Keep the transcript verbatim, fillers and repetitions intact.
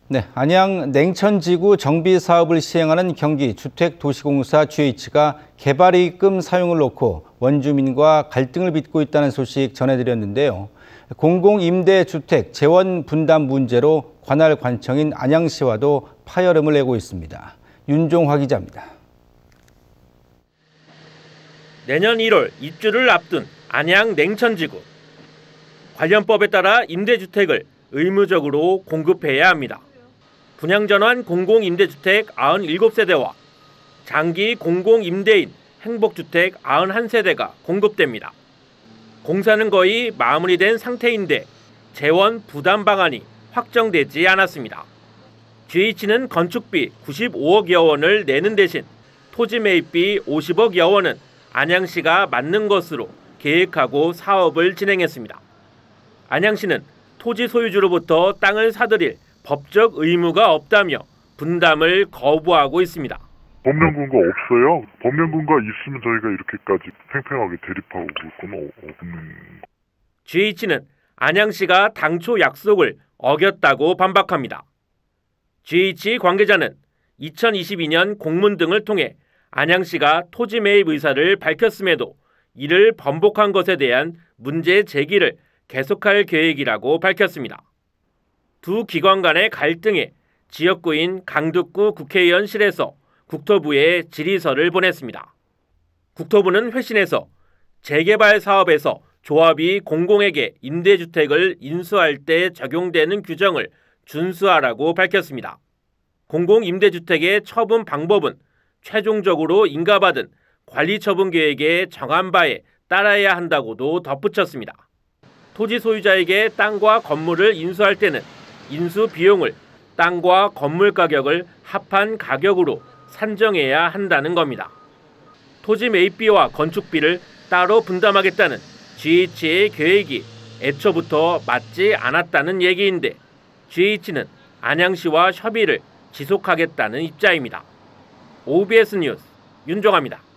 네, 안양 냉천지구 정비 사업을 시행하는 경기주택도시공사 지에이치가 개발이익금 사용을 놓고 원주민과 갈등을 빚고 있다는 소식 전해드렸는데요. 공공임대주택 재원 분담 문제로 관할 관청인 안양시와도 파열음을 내고 있습니다. 윤종화 기자입니다. 내년 일월 입주를 앞둔 안양 냉천지구. 관련법에 따라 임대주택을 의무적으로 공급해야 합니다. 분양전환 공공임대주택 구십칠 세대와 장기 공공임대인 행복주택 구십일 세대가 공급됩니다. 공사는 거의 마무리된 상태인데 재원 부담 방안이 확정되지 않았습니다. 지에이치는 건축비 구십오억여 원을 내는 대신 토지 매입비 오십억여 원은 안양시가 맞는 것으로 계획하고 사업을 진행했습니다. 안양시는 토지 소유주로부터 땅을 사들일 법적 의무가 없다며 분담을 거부하고 있습니다. 법령 근거 없어요. 법령 근거 있으면 저희가 이렇게까지 팽팽하게 대립하고 있고는 없는. 지에이치는 안양시가 당초 약속을 어겼다고 반박합니다. 지에이치 관계자는 이천이십이 년 공문 등을 통해 안양시가 토지 매입 의사를 밝혔음에도 이를 번복한 것에 대한 문제 제기를 계속할 계획이라고 밝혔습니다. 두 기관 간의 갈등에 지역구인 강북구 국회의원실에서 국토부에 질의서를 보냈습니다. 국토부는 회신에서 재개발 사업에서 조합이 공공에게 임대주택을 인수할 때 적용되는 규정을 준수하라고 밝혔습니다. 공공임대주택의 처분 방법은 최종적으로 인가받은 관리처분계획에 정한 바에 따라야 한다고도 덧붙였습니다. 토지 소유자에게 땅과 건물을 인수할 때는 인수 비용을 땅과 건물 가격을 합한 가격으로 산정해야 한다는 겁니다. 토지 매입비와 건축비를 따로 분담하겠다는 지에이치의 계획이 애초부터 맞지 않았다는 얘기인데 지에이치는 안양시와 협의를 지속하겠다는 입장입니다. 오비에스 뉴스 윤종화입니다.